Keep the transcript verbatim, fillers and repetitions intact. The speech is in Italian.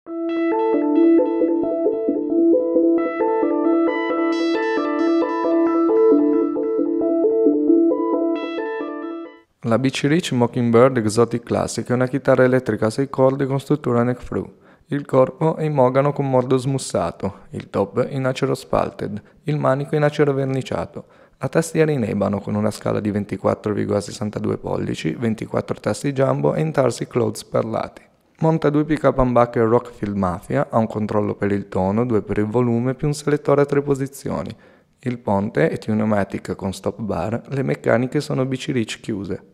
La B C Rich Mockingbird Exotic Classic è una chitarra elettrica a sei corde con struttura neck through. Il corpo è in mogano con mordo smussato, il top in acero spalted, il manico in acero verniciato, la tastiera in ebano con una scala di ventiquattro virgola sessantadue pollici, ventiquattro tasti jumbo e intarsi clothes perlati. Monta due pick-up humbucker Rockfield Mafia, ha un controllo per il tono, due per il volume più un selettore a tre posizioni. Il ponte è Tune-o-matic con stop bar, le meccaniche sono B C Rich chiuse.